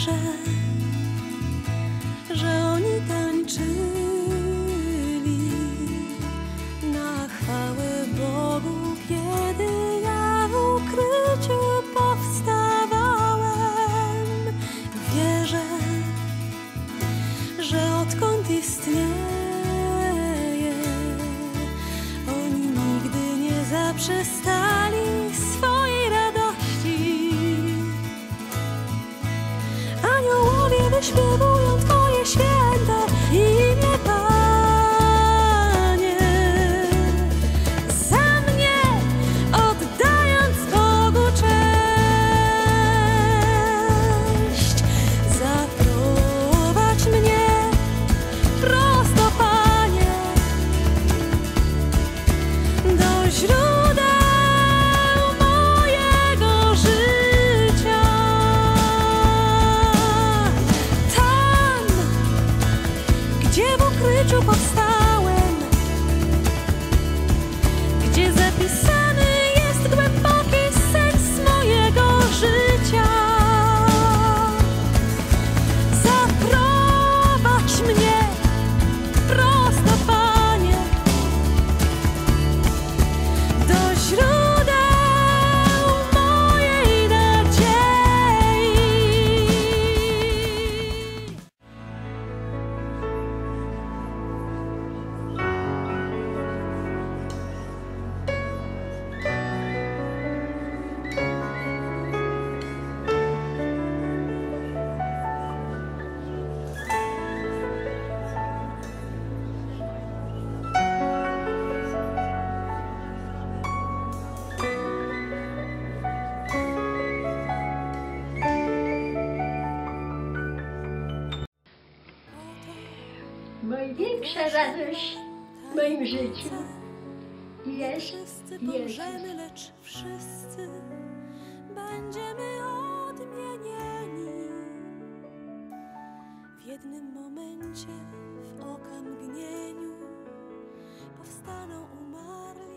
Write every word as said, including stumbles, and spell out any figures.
wierzę, że oni tańczyli na chwałę Bogu, kiedy ja w ukryciu powstawałem. Wierzę, że odkąd istnieje, oni nigdy nie zaprzestali swojej radości. Aniołowie wyśpiewują Twoje święte imię, Panie, za mnie oddając Bogu cześć. Zaprowadź mnie prosto, Panie, do źródeł mojego życia. Tam, gdzie w ukryciu powstałem, gdzie zapisany jest głęboki sens mojego życia. Zaprowadź mnie prosto, Panie, do źródeł mojej nadziei. Największa radość w moim życiu jest Wszyscy Jezus. pomrzemy, lecz wszyscy będziemy odmienieni. W jednym momencie, w okamgnieniu powstaną umarli.